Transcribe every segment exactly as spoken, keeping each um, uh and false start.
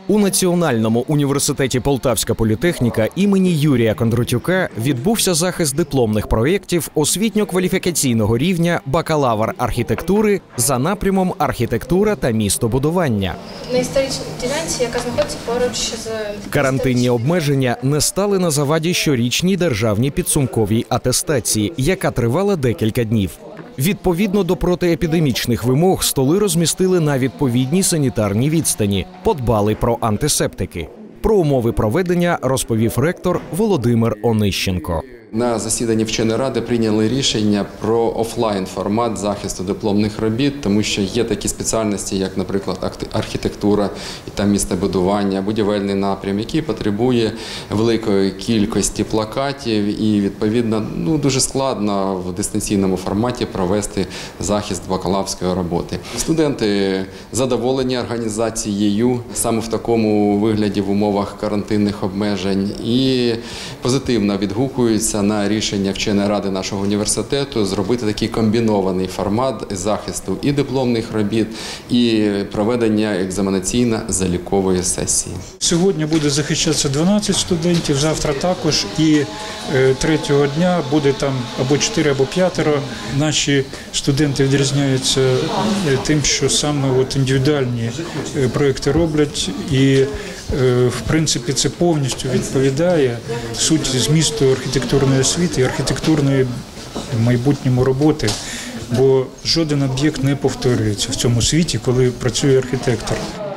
У Національному університеті Полтавська політехніка імені Юрія Кондратюка відбувся захист дипломних проєктів освітньо-кваліфікаційного рівня бакалавр архітектури за напрямом архітектура та містобудування. На історичній ділянці, яка знаходиться поруч з... Карантинні обмеження не стали на заваді щорічній державній підсумковій атестації, яка тривала декілька днів. Відповідно до протиепідемічних вимог, столи розмістили на відповідній санітарній відстані, подбали про антисептики. Про умови проведення розповів ректор Володимир Онищенко. На засіданні вченої ради прийняли рішення про офлайн-формат захисту дипломних робіт, тому що є такі спеціальності, як, наприклад, архітектура та містобудування, будівельний напрям, який потребує великої кількості плакатів і, відповідно, ну, дуже складно в дистанційному форматі провести захист бакалаврської роботи. Студенти задоволені організацією саме в такому вигляді в умовах карантинних обмежень і позитивно відгукуються на рішення вченої ради нашого університету зробити такий комбінований формат захисту і дипломних робіт, і проведення екзаменаційно-залікової сесії. Сьогодні буде захищатися дванадцять студентів, завтра також, і третього дня буде там або чотири, або п'ятеро. Наші студенти відрізняються тим, що саме от індивідуальні проекти роблять, і в принципі це повністю відповідає суті змісту архітектурної освіти і архітектурної в майбутньому роботи, бо жоден об'єкт не повторюється в цьому світі, коли працює архітектор.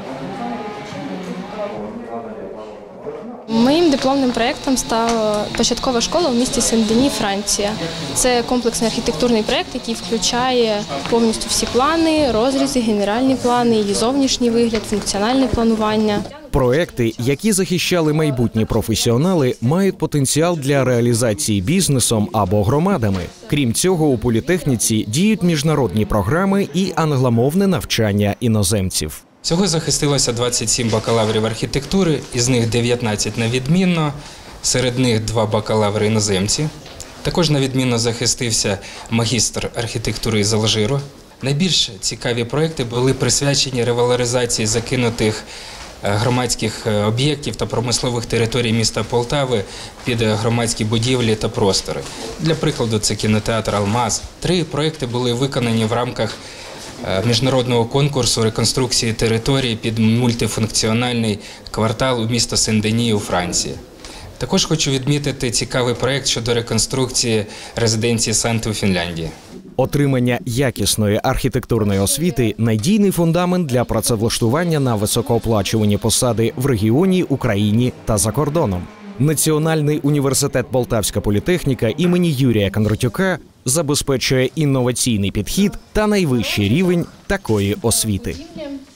Моїм дипломним проєктом стала початкова школа у місті Сен-Дені, Франція. Це комплексний архітектурний проєкт, який включає повністю всі плани, розрізи, генеральні плани, її зовнішній вигляд, функціональне планування. Проекти, які захищали майбутні професіонали, мають потенціал для реалізації бізнесом або громадами. Крім цього, у політехніці діють міжнародні програми і англомовне навчання іноземців. Всього захистилося двадцять сім бакалаврів архітектури, із них дев'ятнадцять на відмінно, серед них два бакалаври іноземці. Також на відмінно захистився магістр архітектури із Алжиру. Найбільш цікаві проекти були присвячені ревалоризації закинутих громадських об'єктів та промислових територій міста Полтави під громадські будівлі та простори. Для прикладу, це кінотеатр «Алмаз». Три проекти були виконані в рамках міжнародного конкурсу реконструкції території під мультифункціональний квартал у місто Сен-Дені у Франції. Також хочу відмітити цікавий проєкт щодо реконструкції резиденції Санти у Фінляндії. Отримання якісної архітектурної освіти – надійний фундамент для працевлаштування на високооплачувані посади в регіоні, Україні та за кордоном. Національний університет Полтавська політехніка імені Юрія Кондратюка забезпечує інноваційний підхід та найвищий рівень такої освіти.